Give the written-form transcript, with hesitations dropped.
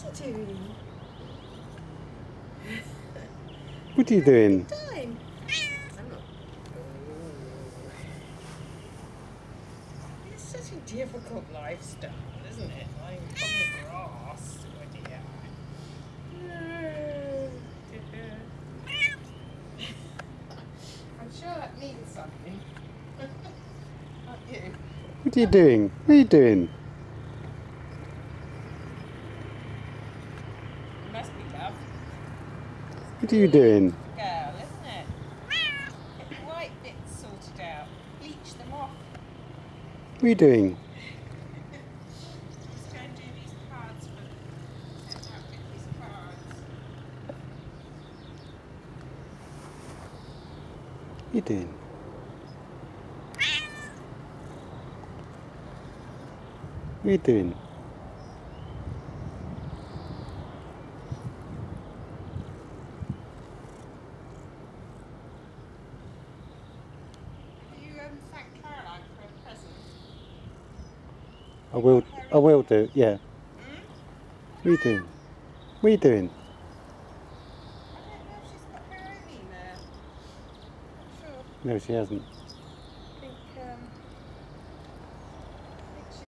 you doing? What are you doing? Time. I'm not. It's such a difficult lifestyle, isn't it? Lying on the grass. Oh dear. I'm sure that means something. Not you. What are you doing? What are you doing? It must be tough. What are you doing? Girl, isn't it? Get the white bits sorted out. Bleach them off. What are you doing? Just go and do these cards for set out Vicky's cards. What are you doing? What are you doing? Have you thanked Caroline for a present? I will do, yeah. Hmm? What are you doing? What are you doing? I don't know if she's got her own email. Not sure. No, she hasn't.